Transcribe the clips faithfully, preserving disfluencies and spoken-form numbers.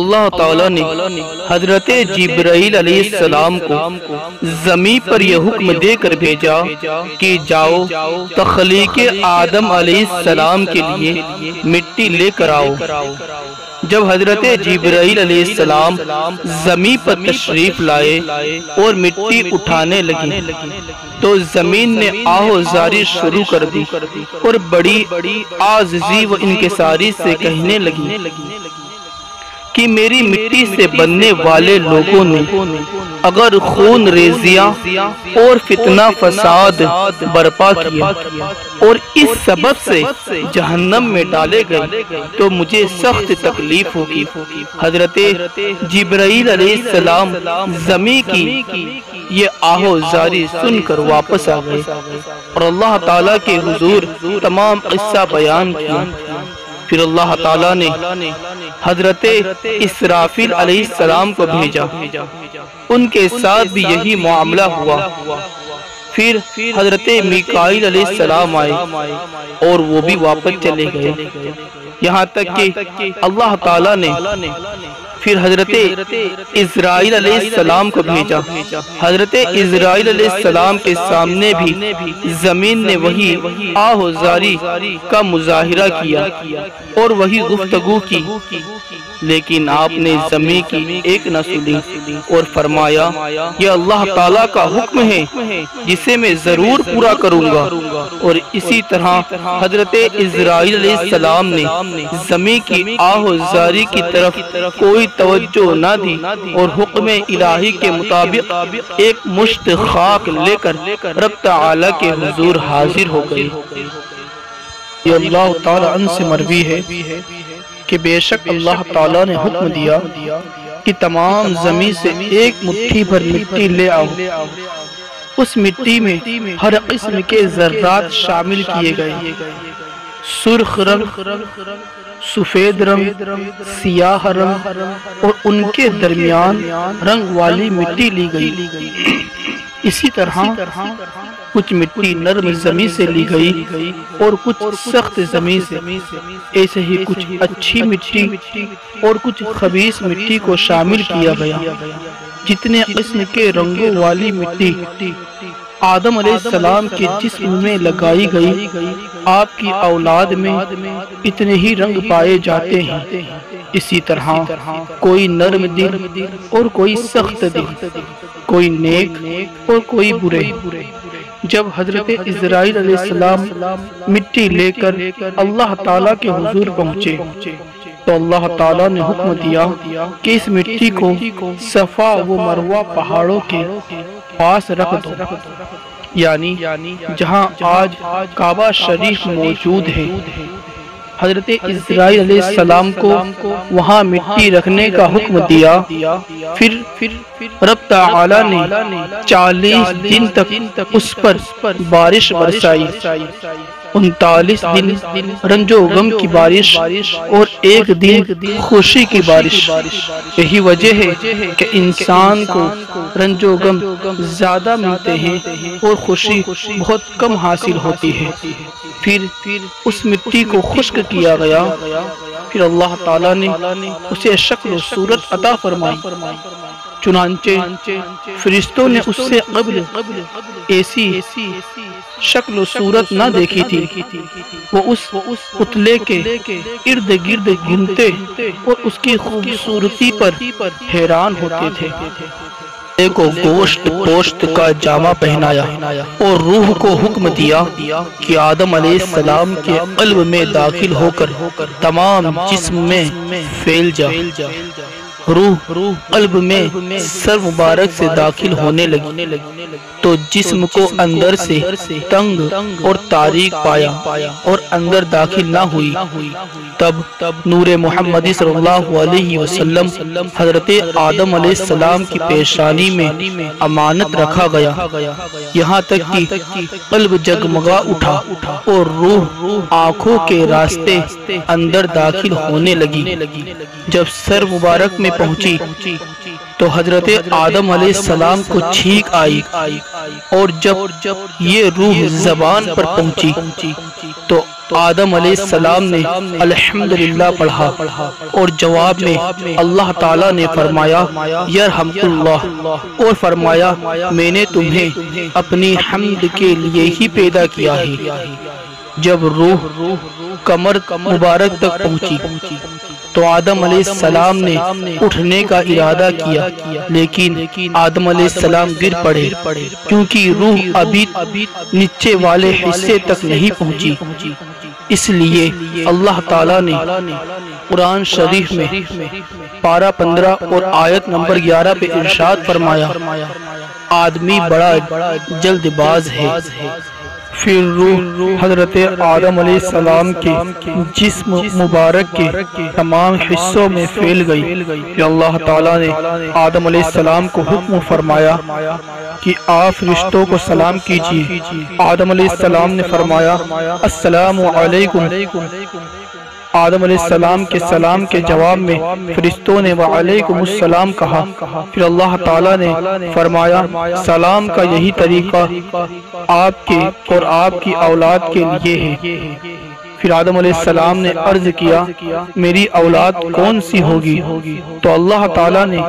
اللہ تعالیٰ نے حضرت جبرائیل علیہ السلام کو زمین پر یہ حکم دے کر بھیجا کہ جاؤ تخلیق آدم علیہ السلام کے لیے مٹی لے کر آؤ۔ جب حضرت جبرائیل علیہ السلام زمین پر تشریف لائے اور مٹی اٹھانے لگے تو زمین نے آہو زاری شروع کر دی اور بڑی عاجزی و انکساری سے کہنے لگی کہ میری مٹی سے بننے والے لوگوں نے اگر خون ریزیاں اور فتنہ فساد برپا کیا اور اس سبب سے جہنم میں ڈالے گئے تو مجھے سخت تکلیف ہوگی۔ حضرت جبرائیل علیہ السلام زمین کی یہ آہو زاری سن کر واپس آ گئے اور اللہ تعالیٰ کے حضور تمام قصہ بیان کیا۔ پھر اللہ تعالیٰ نے حضرت اسرافیل علیہ السلام کو بھیجا، ان کے ساتھ بھی یہی معاملہ ہوا۔ پھر حضرت میکائیل علیہ السلام آئے اور وہ بھی واپس چلے گئے، یہاں تک کہ اللہ تعالیٰ نے پھر حضرت اسرائیل علیہ السلام کو بھیجا۔ حضرت اسرائیل علیہ السلام کے سامنے بھی زمین نے وہی آہو زاری کا مظاہرہ کیا اور وہی گفتگو کی، لیکن آپ نے زمین کی ایک نہ سنی اور فرمایا یہ اللہ تعالیٰ کا حکم ہے جسے میں ضرور پورا کروں گا۔ اور اسی طرح حضرت اسرائیل علیہ السلام نے زمین کی آہو زاری کی طرف کوئی توجہ نہ دی اور حکم الہی کے مطابق ایک مشت خاک لے کر رب تعالیٰ کے حضور حاضر ہو گئی۔ یہ اللہ تعالیٰ عنہ سے مروی ہے کہ بے شک اللہ تعالیٰ نے حکم دیا کہ تمام زمین سے ایک مٹھی بھر مٹی لے آؤ۔ اس مٹی میں ہر قسم کے ذرات شامل کیے گئے، سرخ رنگ، سفید رنگ، سیاہ رنگ اور ان کے درمیان رنگ والی مٹی لی گئی۔ اسی طرح کچھ مٹی نرم زمین سے لی گئی اور کچھ سخت زمین سے، ایسے ہی کچھ اچھی مٹی اور کچھ خبیث مٹی کو شامل کیا گیا۔ جتنے قسم کے رنگوں والی مٹی آدم علیہ السلام کے جسم میں لگائی گئی، آپ کی اولاد میں اتنے ہی رنگ پائے جاتے ہیں۔ اسی طرح کوئی نرم دل اور کوئی سخت دل، کوئی نیک اور کوئی برے۔ جب حضرت اسرائیل علیہ السلام مٹی لے کر اللہ تعالیٰ کے حضور پہنچے تو اللہ تعالیٰ نے حکم دیا کہ اس مٹی کو صفا و مروہ پہاڑوں کے پاس رکھ دو، یعنی جہاں آج کعبہ شریف موجود ہے۔ حضرت اسرائیل علیہ السلام کو وہاں مٹی رکھنے کا حکم دیا۔ پھر رب تعالیٰ نے چالیس دن تک اس پر بارش برسائی، انتالیس دن رنج و غم کی بارش اور ایک دن خوشی کی بارش۔ یہی وجہ ہے کہ انسان کو رنج و غم زیادہ ملتے ہیں اور خوشی بہت کم حاصل ہوتی ہے۔ پھر اس مٹی کو خشک کیا گیا، پھر اللہ تعالیٰ نے اسے شکل و صورت عطا فرمائی۔ چنانچہ فرشتوں نے اس سے قبل ایسی شکل و صورت نہ دیکھی تھی۔ وہ اس پتلے کے ارد گرد گھومتے اور اس کی خوبصورتی پر حیران ہوتے تھے۔ کو گوشت پوشت کا جامہ پہنایا اور روح کو حکم دیا کہ آدم علیہ السلام کے قلب میں داخل ہو کر تمام جسم میں پھیل جا۔ روح قلب میں سر مبارک سے داخل ہونے لگی تو جسم کو اندر سے تنگ اور تاریک پایا اور اندر داخل نہ ہوئی۔ تب نور محمدی صلی اللہ علیہ وسلم حضرت آدم علیہ السلام کی پیشانی میں امانت رکھا گیا، یہاں تک کہ قلب جگمگا اٹھا اور روح آنکھوں کے راستے اندر داخل ہونے لگی۔ جب سر مبارک میں پہنچی تو حضرت آدم علیہ السلام کو چھینک آئی، اور جب یہ روح زبان پر پہنچی تو آدم علیہ السلام نے الحمدللہ پڑھا اور جواب میں اللہ تعالیٰ نے فرمایا یرحمک اللہ، اور فرمایا میں نے تمہیں اپنی حمد کے لیے ہی پیدا کیا ہے۔ جب روح کمر مبارک تک پہنچی تو آدم علیہ السلام نے اٹھنے کا ارادہ کیا، لیکن آدم علیہ السلام گر پڑے کیونکہ روح ابھی نیچے والے حصے تک نہیں پہنچی۔ اس لیے اللہ تعالیٰ نے قرآن شریف میں پارہ پندرہ اور آیت نمبر گیارہ پہ ارشاد فرمایا آدمی بڑا جلد باز ہے۔ پھر روح حضرت آدم علیہ السلام کے جسم مبارک کے تمام حصوں میں پھیل گئی کہ اللہ تعالیٰ نے آدم علیہ السلام کو حکم فرمایا کہ آپ فرشتوں کو سلام کیجیے۔ آدم علیہ السلام نے فرمایا السلام علیکم۔ آدم علیہ السلام کے سلام کے جواب میں فرشتوں نے وعلیکم السلام کہا۔ پھر اللہ تعالیٰ نے فرمایا سلام کا یہی طریقہ آپ کے اور آپ کی اولاد کے لیے ہے۔ پھر آدم علیہ السلام نے عرض کیا میری اولاد کون سی ہوگی؟ تو اللہ تعالیٰ نے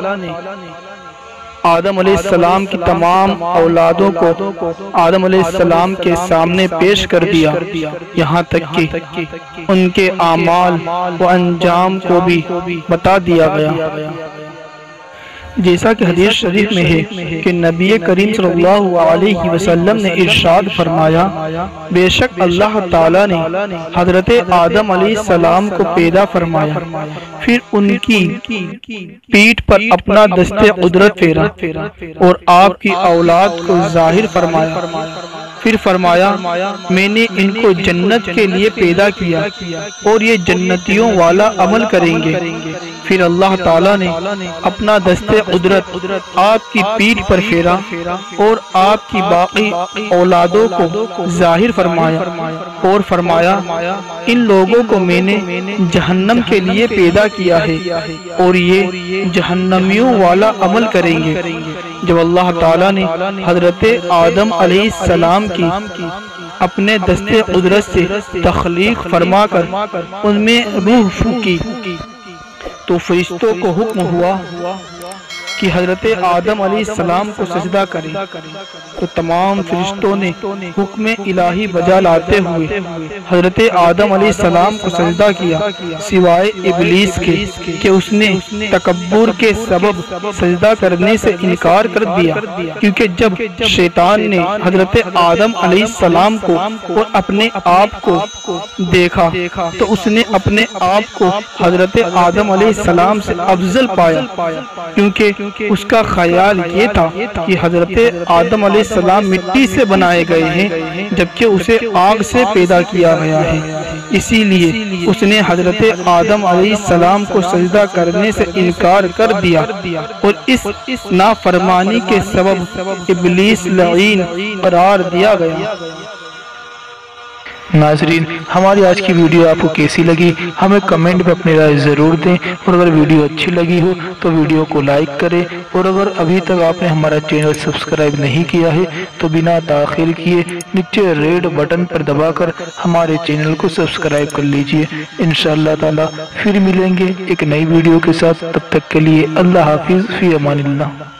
آدم علیہ السلام کی تمام اولادوں کو آدم علیہ السلام کے سامنے پیش کر دیا، یہاں تک کہ ان کے اعمال و انجام کو بھی بتا دیا گیا۔ جیسا کہ حدیث شریف میں ہے کہ نبی کریم صلی اللہ علیہ وسلم نے ارشاد فرمایا بے شک اللہ تعالیٰ نے حضرت آدم علیہ السلام کو پیدا فرمایا، پھر ان کی پیٹھ پر اپنا دست قدرت پھیرا اور آپ کی اولاد کو ظاہر فرمایا، پھر فرمایا میں نے ان کو جنت کے لیے پیدا کیا اور یہ جنتیوں والا عمل کریں گے۔ پھر اللہ تعالیٰ نے اپنا دست قدرت آپ کی پیٹھ پر پھیرا اور آپ کی باقی اولادوں کو ظاہر فرمایا اور فرمایا ان لوگوں کو میں نے جہنم کے لیے پیدا کیا ہے اور یہ جہنمیوں والا عمل کریں گے۔ جب اللہ تعالیٰ نے حضرت آدم علیہ السلام کی اپنے دست قدرت سے تخلیق فرما کر ان میں روح پھونکی تو فرشتوں کو حکم ہوا کہ حضرت آدم علیہ السلام کو سجدہ کریں، تو تمام فرشتوں نے حکم الہی بجا لاتے ہوئے حضرت آدم علیہ السلام کو سجدہ کیا، سوائے ابلیس کے کہ اس نے تکبر کے سبب سجدہ کرنے سے انکار کر دیا، کیونکہ جب شیطان نے حضرت آدم علیہ السلام کو اور اپنے آپ کو دیکھا تو اس نے اپنے آپ کو حضرت آدم علیہ السلام سے افضل پایا، کیونکہ اس کا خیال یہ تھا کہ حضرت آدم علیہ السلام مٹی سے بنائے گئے ہیں جبکہ اسے آگ سے پیدا کیا گیا ہے۔ اسی لیے اس نے حضرت آدم علیہ السلام کو سجدہ کرنے سے انکار کر دیا اور اس نافرمانی کے سبب ابلیس لعین قرار دیا گیا۔ ناظرین ہماری آج کی ویڈیو آپ کو کیسی لگی ہمیں کمنٹ میں اپنی رائے ضرور دیں، اور اگر ویڈیو اچھی لگی ہو تو ویڈیو کو لائک کریں، اور اگر ابھی تک آپ نے ہمارا چینل سبسکرائب نہیں کیا ہے تو بنا تاخیر کیے نیچے ریڈ بٹن پر دبا کر ہمارے چینل کو سبسکرائب کر لیجئے۔ انشاءاللہ تعالی پھر ملیں گے ایک نئی ویڈیو کے ساتھ، تب تک کے لیے اللہ حافظ، فی امان اللہ۔